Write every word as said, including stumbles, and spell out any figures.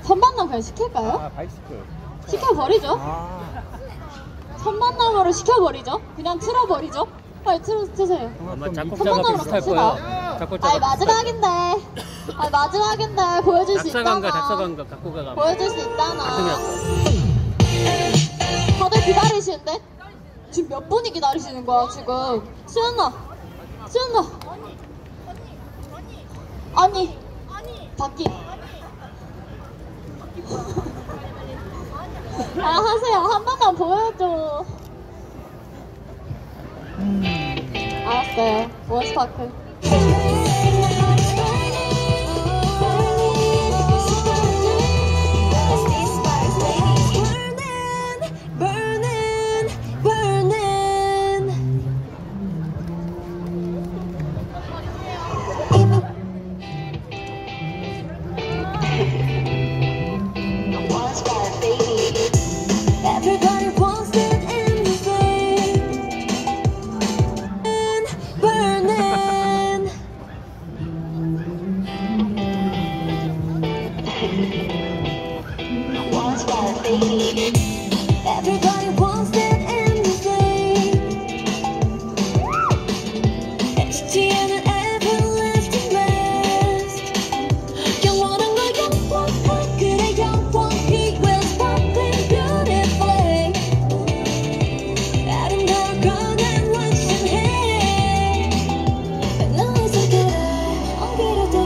첫 만남 그냥 시킬까요? 아, 바이시클. 시켜버리죠. 아. 첫 만남으로 시켜버리죠. 그냥 틀어버리죠. 빨리 틀어 트세요. 아마 작곡 첫 작업 만남으로 비슷할 갑시다. 거예요. 작곡 아니 작업 마지막인데. 아니 마지막인데 보여줄 수 있잖아. 작사관과 작사관과 갖고 가가. 보여줄 수 있잖아. 같은 다들 기다리시는데? 지금 몇 분이 기다리시는 거야 지금? 수연아, 수연아. 아니, 바퀴. 아 하세요. 한 번만 보여줘. 알았어요. 원스파크. Everybody wants it in the flame, burning. Wants that baby. Everybody wants it in the flame. 에스티 않은 everlasting last. 영원한 걸 영원한 그래 영원히 will popping beautifully. 아름다운 건난 완전해. 너의 손가락 엉키려 돼.